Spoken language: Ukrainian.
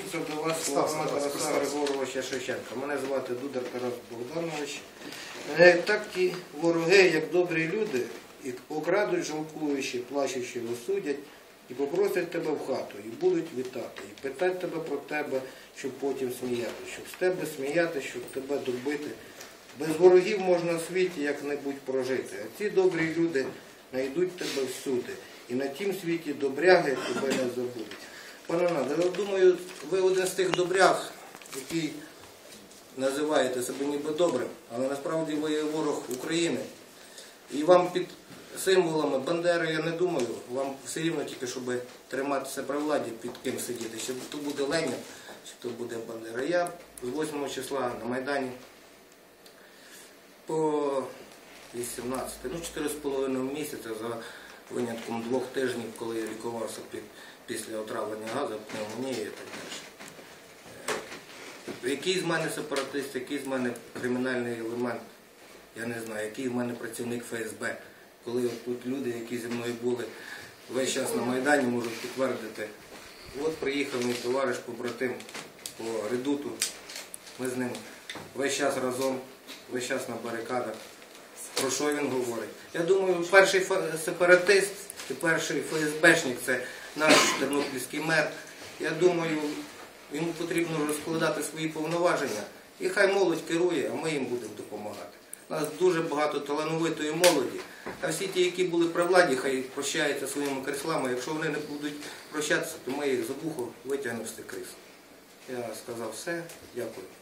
звернутися до вас словами Тараса Григоровича Шевченка. Мене звати Дудар Тарас Богданович. Так ті вороги, як добрі люди, і окрадуть жалкуючи, плачучи, осудять, і попросять тебе в хату, і будуть вітати, і питать тебе про тебе, щоб потім сміяти, щоб з тебе сміяти, щоб тебе добити. Без ворогів можна в світі як-небудь прожити, а ці добрі люди знайдуть тебе всюди, і на тім світі добряги тебе не забудуть. Пане Наде, я думаю, ви один з тих добряг, який називаєте себе ніби добрим, але насправді ви є ворог України. І вам під символами Бандери, я не думаю, вам все рівно тільки, щоб триматися при владі, під ким сидіти. Чи то буде Ленін, чи то буде Бандера. Я з 8 числа на Майдані по 18, 4,5 місяця, за винятком 2 тижнів, коли я лікувався після отравлення газу, пневмонії і так далі. Який з мене сепаратист, який з мене кримінальний елемент, я не знаю, який в мене працівник ФСБ. Коли тут люди, які зі мною були весь час на Майдані, можуть підтвердити. От приїхав мій товариш, побратим по редуту, ми з ним весь час разом, весь час на барикадах. Про що він говорить? Я думаю, перший сепаратист і перший ФСБшник – це наш тернопільський мер. Я думаю, йому потрібно розкладати свої повноваження. І хай молодь керує, а ми їм будемо допомагати. У нас дуже багато талановитої молоді. А всі ті, які були при владі, хай прощаються своїми креслами. Якщо вони не будуть прощатися, то ми їх за вухо витягнемо з тих крісел. Я сказав все. Дякую.